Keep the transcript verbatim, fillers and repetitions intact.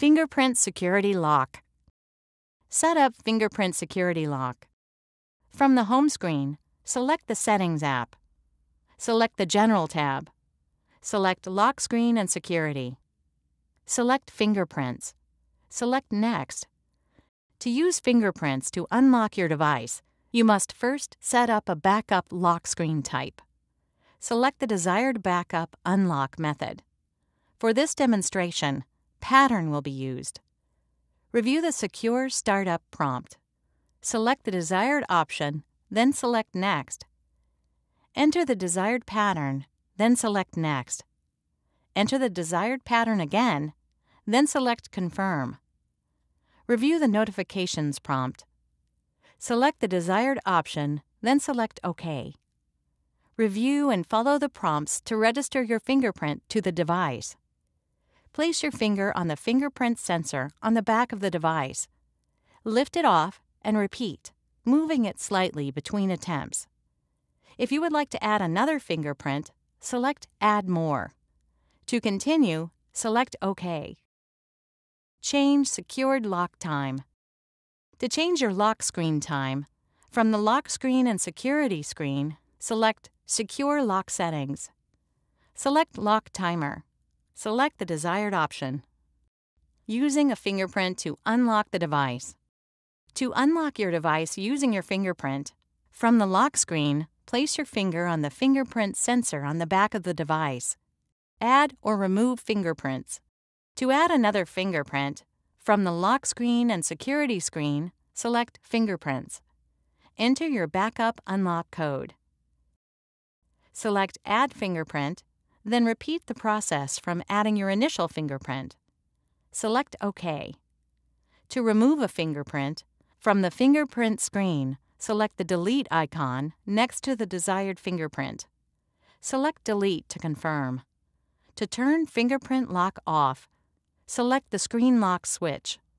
Fingerprint Security Lock. Set up Fingerprint Security Lock. From the home screen, select the Settings app. Select the General tab. Select Lock Screen and Security. Select Fingerprints. Select Next. To use fingerprints to unlock your device, you must first set up a backup lock screen type. Select the desired backup unlock method. For this demonstration, Pattern will be used. Review the Secure Startup prompt. Select the desired option, then select Next. Enter the desired pattern, then select Next. Enter the desired pattern again, then select Confirm. Review the Notifications prompt. Select the desired option, then select OK. Review and follow the prompts to register your fingerprint to the device. Place your finger on the fingerprint sensor on the back of the device. Lift it off and repeat, moving it slightly between attempts. If you would like to add another fingerprint, select Add More. To continue, select OK. Change Secured Lock Time. To change your lock screen time, from the Lock Screen and Security screen, select Secure Lock Settings. Select Lock Timer. Select the desired option. Using a fingerprint to unlock the device. To unlock your device using your fingerprint, from the lock screen, place your finger on the fingerprint sensor on the back of the device. Add or remove fingerprints. To add another fingerprint, from the lock screen and security screen, select Fingerprints. Enter your backup unlock code. Select Add Fingerprint, then repeat the process from adding your initial fingerprint. Select OK. To remove a fingerprint, from the fingerprint screen, select the Delete icon next to the desired fingerprint. Select Delete to confirm. To turn fingerprint lock off, select the screen lock switch.